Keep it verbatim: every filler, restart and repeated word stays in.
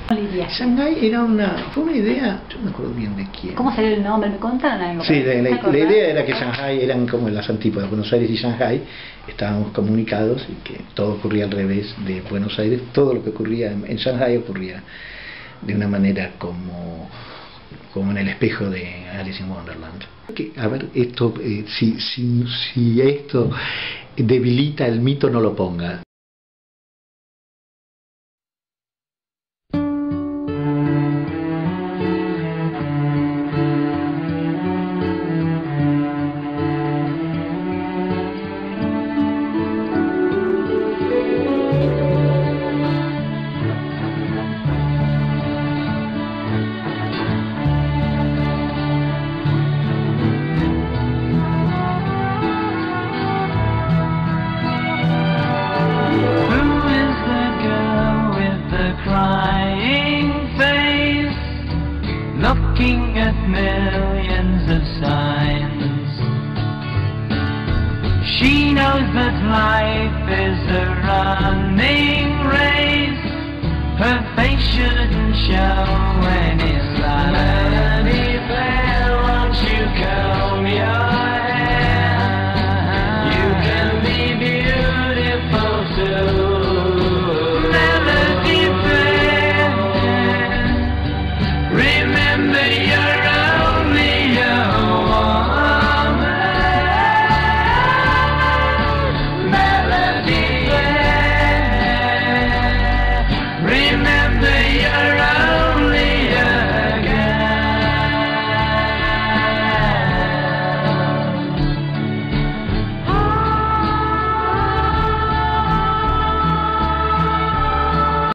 Shanghái era una, fue una idea, yo no me acuerdo bien de quién. ¿Cómo salió el nombre? ¿Me contaron algo? Sí, la, la, la idea era que Shanghái eran como las antípodas, Buenos Aires y Shanghái, estábamos comunicados y que todo ocurría al revés de Buenos Aires, todo lo que ocurría en, en Shanghái ocurría de una manera como, como en el espejo de Alice in Wonderland. Que, a ver, esto, eh, si, si, si esto debilita el mito, no lo ponga. Looking at millions of signs, she knows that life is a running race. Her face shouldn't show any signs.